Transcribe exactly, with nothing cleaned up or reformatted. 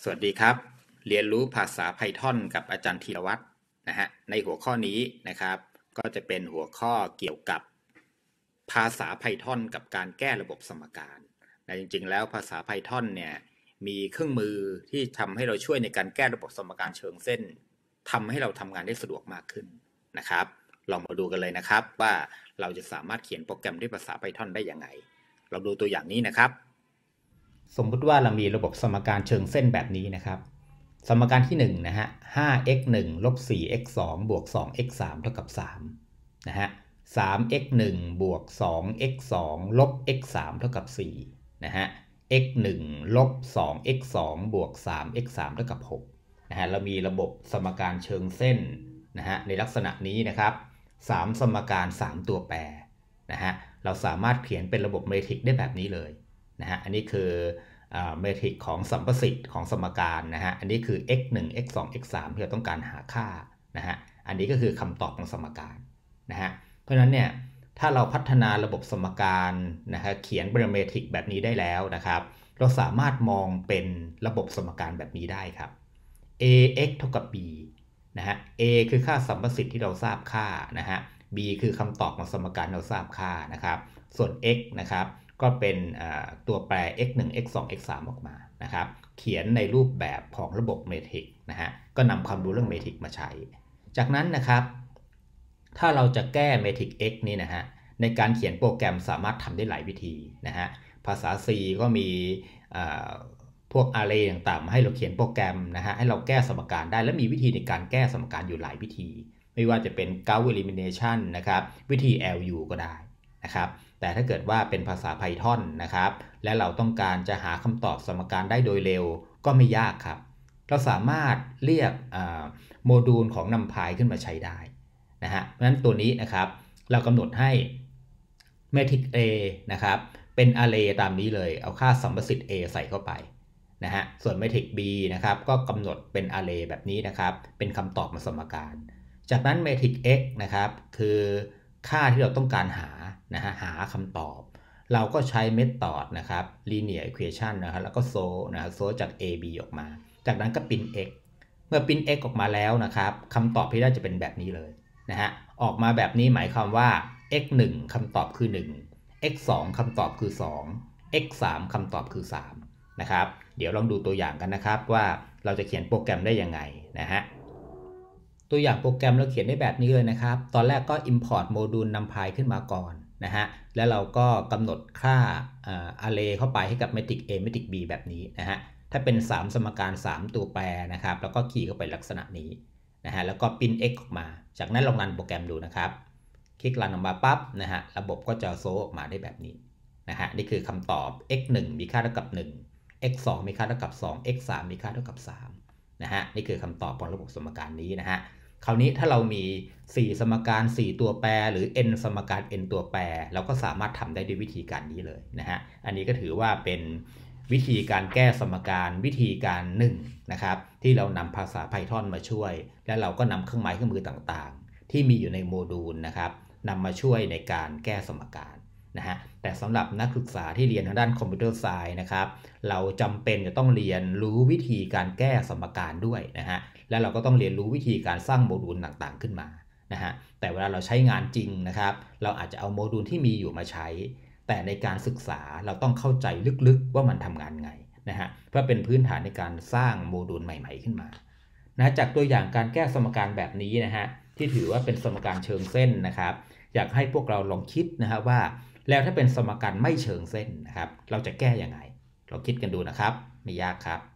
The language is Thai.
สวัสดีครับเรียนรู้ภาษา Python กับอาจารย์ธีรวัตรนะฮะในหัวข้อนี้นะครับก็จะเป็นหัวข้อเกี่ยวกับภาษา Python กับการแก้ระบบสมการนะจริงๆแล้วภาษา Python เนี่ยมีเครื่องมือที่ทำให้เราช่วยในการแก้ระบบสมการเชิงเส้นทำให้เราทำงานได้สะดวกมากขึ้นนะครับลองมาดูกันเลยนะครับว่าเราจะสามารถเขียนโปรแกรมด้วยภาษา Python ได้ยังไงเราดูตัวอย่างนี้นะครับสมมุติว่าเรามีระบบสมการเชิงเส้นแบบนี้นะครับสมการที่หนึ่งนะฮะ ห้า x หนึ่ง ลบ สี่ x สอง บวก สอง x สาม เท่ากับสามนะฮะ สาม x หนึ่ง บวก สอง x สอง ลบ x สาม เท่ากับสี่นะฮะ x หนึ่ง ลบ สอง x สอง บวก สาม x สาม เท่ากับหกนะฮะเรามีระบบสมการเชิงเส้นนะฮะในลักษณะนี้นะครับสามสมการสามตัวแปรนะฮะเราสามารถเขียนเป็นระบบเมทริกได้แบบนี้เลยนะฮะอันนี้คือเมทริกของสัมประสิทธิ์ของสมการนะฮะอันนี้คือ x หนึ่ง x สอง x สามที่เราต้องการหาค่านะฮะอันนี้ก็คือคำตอบของสมการนะฮะเพราะฉะนั้นเนี่ยถ้าเราพัฒนาระบบสมการนะฮะเขียนเป็นเมทริกแบบนี้ได้แล้วนะครับเราสามารถมองเป็นระบบสมการแบบนี้ได้ครับ ax เท่ากับ b นะฮะ a คือค่าสัมประสิทธิ์ที่เราทราบค่านะฮะ b คือคำตอบของสมการเราทราบค่านะครับส่วน x นะครับก็เป็นตัวแปร x หนึ่ง x สอง x สามออกมานะครับเขียนในรูปแบบของระบบเมทริกนะฮะก็นำความรู้เรื่องเมทริกมาใช้จากนั้นนะครับถ้าเราจะแก้เมทริก x นี่นะฮะในการเขียนโปรแกรมสามารถทำได้หลายวิธีนะฮะภาษา C ก็มีพวก array ต่างๆมาให้เราเขียนโปรแกรมนะฮะให้เราแก้สมการได้และมีวิธีในการแก้สมการอยู่หลายวิธีไม่ว่าจะเป็น Gauss elimination นะครับวิธี แอล ยู ก็ได้นะครับแต่ถ้าเกิดว่าเป็นภาษา Python นะครับและเราต้องการจะหาคำตอบสมการได้โดยเร็วก็ไม่ยากครับเราสามารถเรียกโมดูลของ NumPy ขึ้นมาใช้ได้นะฮะเพราะฉะนั้นตัวนี้นะครับเรากำหนดให้ matrix A นะครับเป็น array ตามนี้เลยเอาค่าสัมประสิทธิ์ A ใส่เข้าไปนะฮะส่วน matrix B นะครับก็กำหนดเป็น array แบบนี้นะครับเป็นคำตอบมาสมการจากนั้น matrix X นะครับคือค่าที่เราต้องการหานะฮะหาคำตอบเราก็ใช้ method นะครับ linear equation นะครับแล้วก็ solve นะ solve จาก A B ออกมาจากนั้นก็ print x เมื่อ print x ออกมาแล้วนะครับคำตอบที่ได้จะเป็นแบบนี้เลยนะฮะออกมาแบบนี้หมายความว่า x หนึ่ง คำตอบคือหนึ่ง x สอง คำตอบคือสอง x สาม คำตอบคือสามนะครับเดี๋ยวลองดูตัวอย่างกันนะครับว่าเราจะเขียนโปรแกรมได้ยังไงนะฮะตัวอย่างโปรแกรมเราเขียนได้แบบนี้เลยนะครับตอนแรกก็ import โมดูล NumPy ขึ้นมาก่อนนะฮะแล้วเราก็กำหนดค่า array เข้าไปให้กับ matrix A matrix B แบบนี้นะฮะถ้าเป็นสามสมการสามตัวแปรนะครับแล้วก็คีย์เข้าไปลักษณะนี้นะฮะแล้วก็ print x ออกมาจากนั้นลองรันโปรแกรมดูนะครับคลิกรันออกมาปั๊บนะฮะระบบก็จะโซออกมาได้แบบนี้นะฮะนี่คือคำตอบ x หนึ่ง มีค่าเท่ากับหนึ่ง x สอง มีค่าเท่ากับสอง x สาม มีค่าเท่ากับสามนะฮะนี่คือคำตอบของระบบสมการนี้นะฮะคราวนี้ถ้าเรามีสี่สมการสี่ตัวแปรหรือ n สมการ n ตัวแปรเราก็สามารถทำได้ด้วยวิธีการนี้เลยนะฮะอันนี้ก็ถือว่าเป็นวิธีการแก้สมการวิธีการหนึ่งนะครับที่เรานำภาษา Python มาช่วยและเราก็นำเครื่องหมายเครื่องมือต่างๆที่มีอยู่ในโมดูลนะครับนำมาช่วยในการแก้สมการนะฮะแต่สำหรับนักศึกษาที่เรียนทางด้านคอมพิวเตอร์ไซน์นะครับเราจำเป็นจะต้องเรียนรู้วิธีการแก้สมการด้วยนะฮะและเราก็ต้องเรียนรู้วิธีการสร้างโมดูลต่างๆขึ้นมานะฮะแต่เวลาเราใช้งานจริงนะครับเราอาจจะเอาโมดูลที่มีอยู่มาใช้แต่ในการศึกษาเราต้องเข้าใจลึกๆว่ามันทำงานไงนะฮะเพื่อเป็นพื้นฐานในการสร้างโมดูลใหม่ๆขึ้นมานะจากตัวอย่างการแก้สมการแบบนี้นะฮะที่ถือว่าเป็นสมการเชิงเส้นนะครับอยากให้พวกเราลองคิดนะฮะว่าแล้วถ้าเป็นสมการไม่เชิงเส้นนะครับเราจะแก้ยังไงเราคิดกันดูนะครับไม่ยากครับ